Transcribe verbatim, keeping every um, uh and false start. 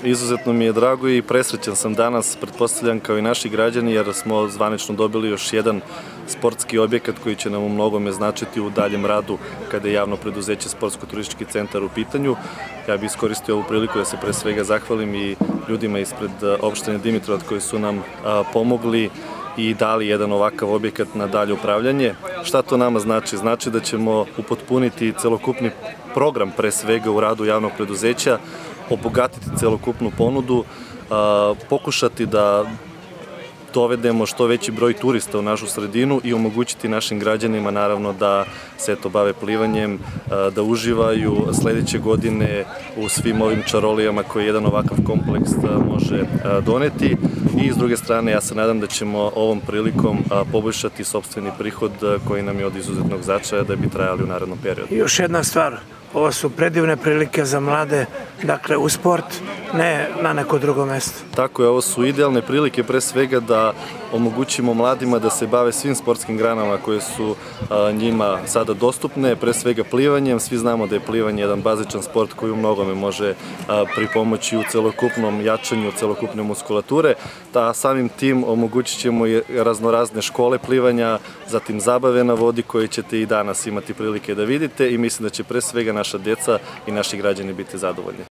Izuzetno mi je drago i presrećan sam danas, pretpostavljam kao i naši građani, jer smo zvanično dobili još jedan sportski objekat koji će nam u mnogome značiti u daljem radu kada je javno preduzeće Sportsko-turistički centar u pitanju. Ja bih iskoristio ovu priliku da se pre svega zahvalim i ljudima ispred opštine Dimitrov koji su nam pomogli i dali jedan ovakav objekat na dalje upravljanje. Šta to nama znači? Znači da ćemo upotpuniti celokupni program pre svega u radu javnog preduzeća, obogatiti celokupnu ponudu, pokušati da dovedemo što veći broj turista u našu sredinu i omogućiti našim građanima naravno da se eto bave plivanjem, da uživaju sledeće godine u svim ovim čarolijama koje jedan ovakav kompleks može doneti. I s druge strane ja se nadam da ćemo ovom prilikom poboljšati sopstveni prihod koji nam je od izuzetnog značaja da bi trajali u narednom periodu. I još jedna stvar, ovo su predivne prilike za mlade, dakle u sport, ne na neko drugo mesto. Tako je, ovo su idealne prilike pre svega da omogućimo mladima da se bave svim sportskim granama koje su njima sada dostupne, pre svega plivanjem. Svi znamo da je plivanje jedan bazičan sport koji u mnogome može pripomoći u celokupnom jačanju celokupne muskulature. Da samim tim omogućit ćemo i raznorazne škole plivanja, zatim zabave na vodi koje ćete i danas imati prilike da vidite i mislim da će pre svega naša djeca i naši građani biti zadovoljni.